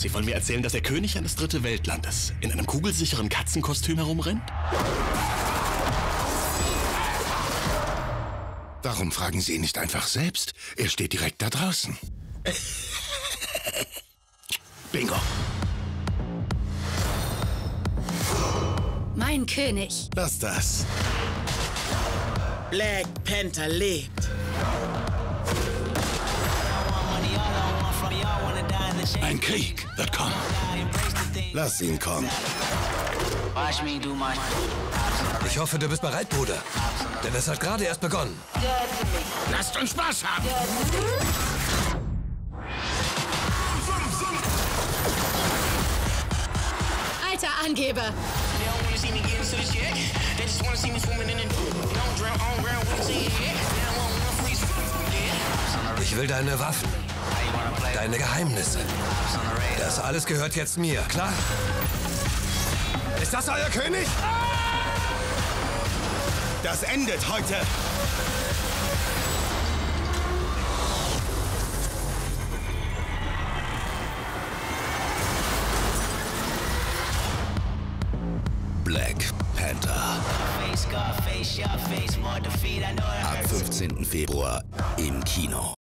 Sie wollen mir erzählen, dass der König eines Dritte-Weltlandes in einem kugelsicheren Katzenkostüm herumrennt? Warum fragen Sie ihn nicht einfach selbst? Er steht direkt da draußen. Bingo. Mein König. Lass das. Black Panther lebt. Ein Krieg wird kommen. Lass ihn kommen. Ich hoffe, du bist bereit, Bruder. Denn es hat gerade erst begonnen. Lasst uns Spaß haben. Alter Angeber. Ich will deine Waffen. Deine Geheimnisse. Das alles gehört jetzt mir, klar? Ist das euer König? Das endet heute. Black Panther. Ab 15. Februar im Kino.